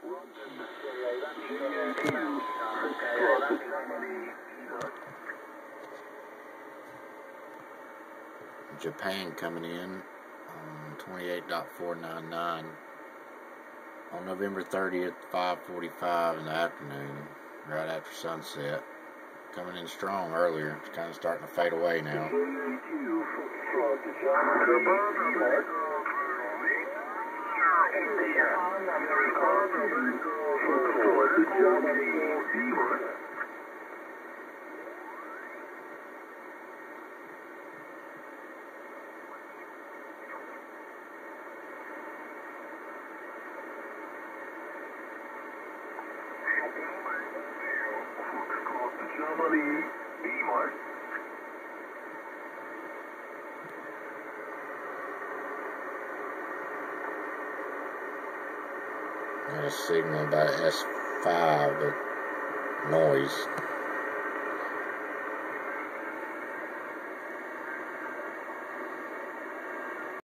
Japan coming in on 28.499 on November 30th, 5:45 in the afternoon, right after sunset. Coming in strong earlier. It's kind of starting to fade away now. Germany, B-Mark. Got a signal about S5, but noise.